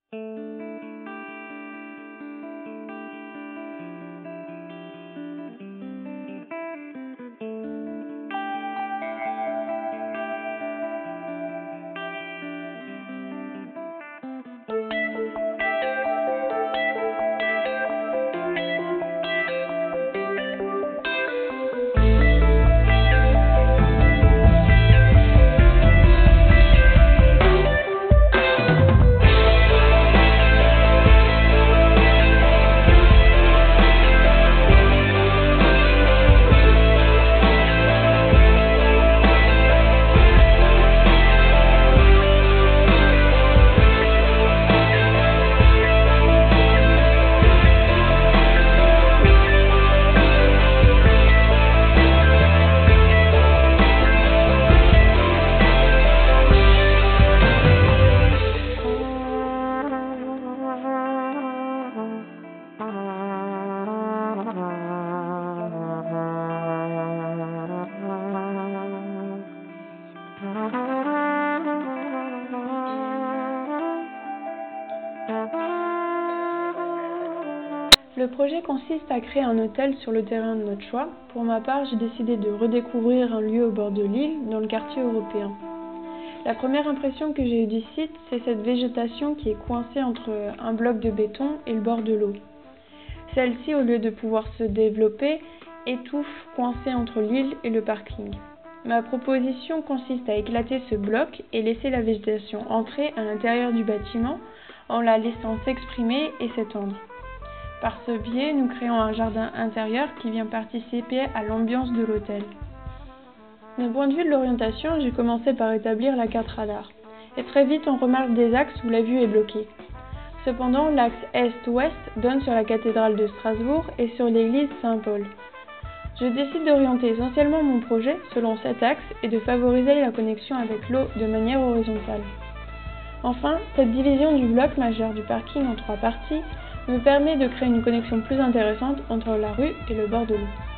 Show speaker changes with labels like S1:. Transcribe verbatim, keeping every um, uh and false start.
S1: Le projet consiste à créer un hôtel sur le terrain de notre choix. Pour ma part, j'ai décidé de redécouvrir un lieu au bord de l'île, dans le quartier européen. La première impression que j'ai eue du site, c'est cette végétation qui est coincée entre un bloc de béton et le bord de l'eau. Celle-ci, au lieu de pouvoir se développer, étouffe coincée entre l'île et le parking. Ma proposition consiste à éclater ce bloc et laisser la végétation entrer à l'intérieur du bâtiment en la laissant s'exprimer et s'étendre. Par ce biais, nous créons un jardin intérieur qui vient participer à l'ambiance de l'hôtel. D'un point de vue de l'orientation, j'ai commencé par établir la carte radar. Et très vite, on remarque des axes où la vue est bloquée. Cependant, l'axe est-ouest donne sur la cathédrale de Strasbourg et sur l'église Saint-Paul. Je décide d'orienter essentiellement mon projet selon cet axe et de favoriser la connexion avec l'eau de manière horizontale. Enfin, cette division du bloc majeur du parking en trois parties me permet de créer une connexion plus intéressante entre la rue et le bord de l'eau.